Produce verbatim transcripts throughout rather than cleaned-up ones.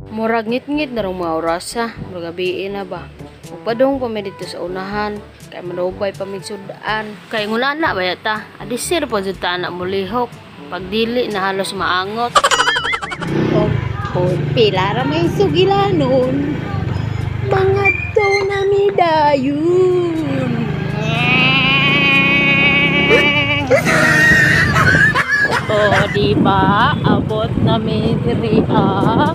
Murag ngit-ngit na rin mga orasa. Murag gabiin na ba? Upadong pa may dito sa unahan. Kaya manubay pa may sudaan. Kaya nguna na ba yata? Adisir po dito na mulihok. Pagdili na halos maangot. Kung pilara may sugilanon. Mga to na midayon. Oh, di ba? Abot na may diri ah.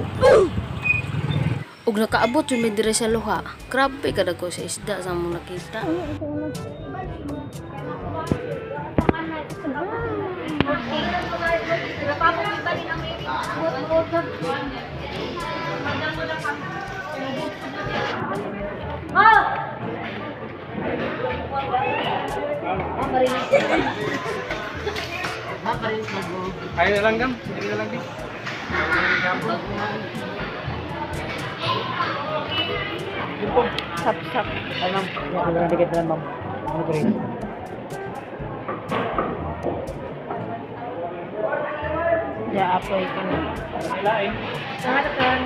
Ug nakaabot yung may dire sa luha. Grabe ka ko sa isda sa mong nakita. Ayo na lang gam, ini na lang di. Sap sap. Ano? Ano na dikit na ma'am. Ano ko rin? Ya apoy ko na. Lain. Sarakan.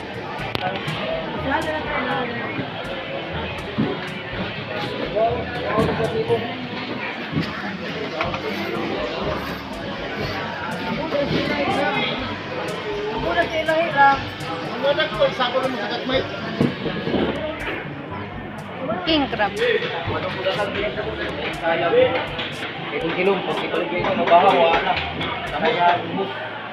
King crab. Itong kilong, pag itong kilong, mabahawa na. Nakaya, buk.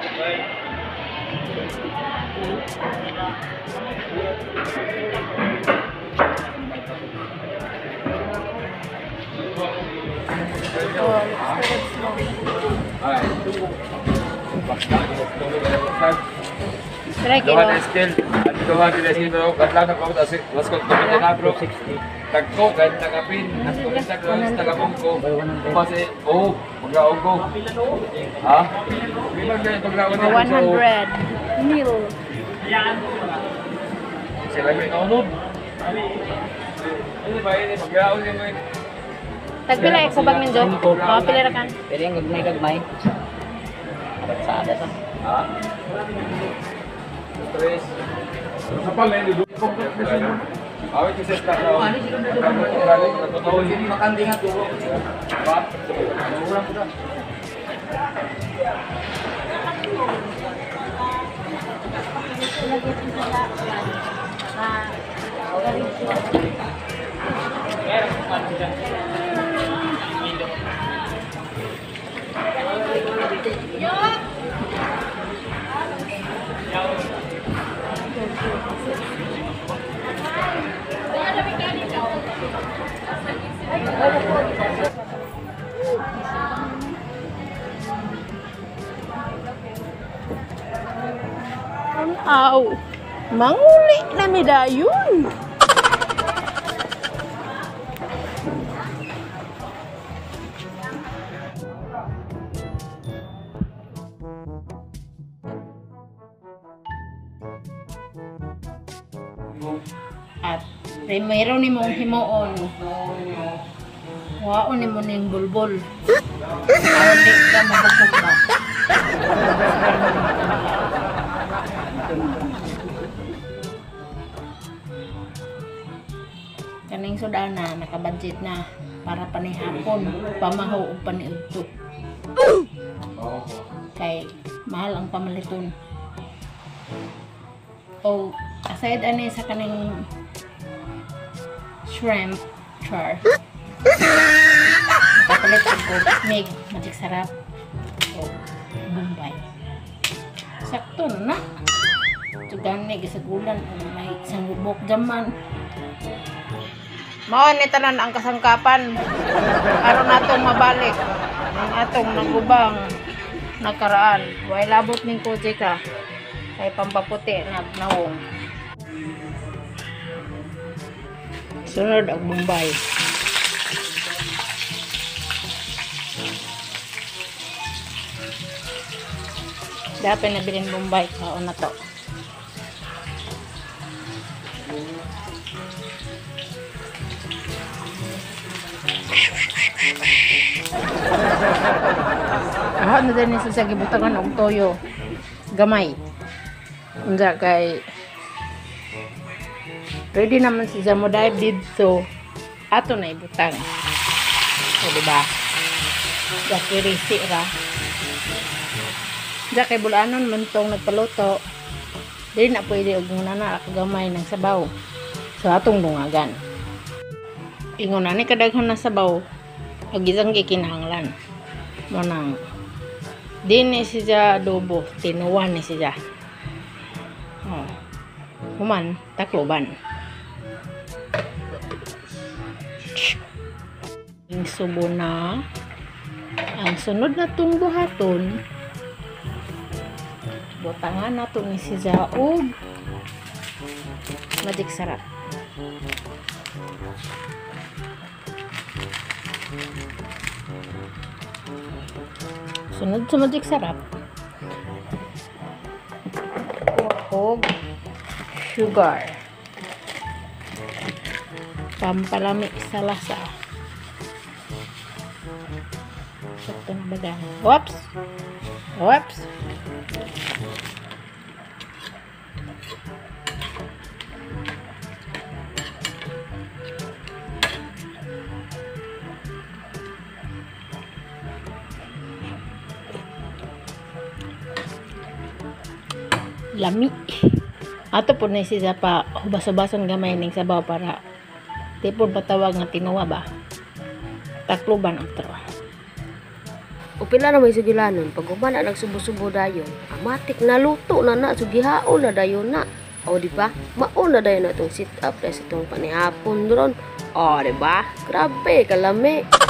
Try kilo. Doha na skill. Doha na skill pero kadlang na pagod asi. Was ko tumitin na bro. Tagko gan tagapin. Nasko sa klas tagabungko. Kasi oh, paglaog ko. Ha? Bilang kay paglaog ko. one hundred mil. Sila may naunod. Ano ba ini paglaog ni mo? Tagpila ko bag min jog. Oh, pila ra kan. Pero yung gagmay-gagmay. Abatsada sa. Ha? Tres. Sa pala ini dulu. Awit kasi sa tao. Ano sila na totoo hindi makanding at tulo. Ba? Mura mo da. Aw. Manguli na midayon. At primero ni mong himuon. Waon ni mo ning bulbul. Hindi ka mabukog ba? Kaning sudana nakabudget na para panihapon, pamahaw ug paniudto. Kay mahal ang pamaliton. O aside ani sa kaning shrimp char. Kapalit ko mig magic sarap. O Bombay. Sakto na. Tugan ni gisagulan may isang lubok jaman. Mao ni tanan ang kasangkapan aron natong mabalik ang atong nagubang nakaraan. Way labot ning kutsi ka kay pampaputi na nawong. Sunod ang Bombay. Dapat na bilhin Bombay kao na to. Ano na din sa gibutangan og toyo gamay. Unsa kay Ready naman siya mo dive dito. Ato na ibutang. So, diba? Daki risi ra. Daki bulanon man tong nagpaluto. Dili na pwede og muna na kagamay ng sabaw. So, atong dungagan. Ingon na ni kadaghan na sabaw. Og isang gikinahanglan. Mo nang din ni siya adobo. Tinuwan ni siya. Oh. Human, takloban. Ang subo na. Ang sunod na tong buhaton. Butangan na to ni siya og magic sarap. Sunod sa magic sarap. Og sugar. Pampalami sa lasa. Sakto na ba dahil? Whoops! Whoops! Lami. Ato po na siya pa hubas-hubason gamay ning sabaw para tipon patawag nga tinuwa ba. Takloban ang trawa. O pila na may sugilanon, pag umana nagsubo-subo dayon, amatik na luto na na, sugihaon na dayon na. O di ba? Mauna dayon na itong sit up dahil itong panihapon doon. O di ba? Grabe, kalami.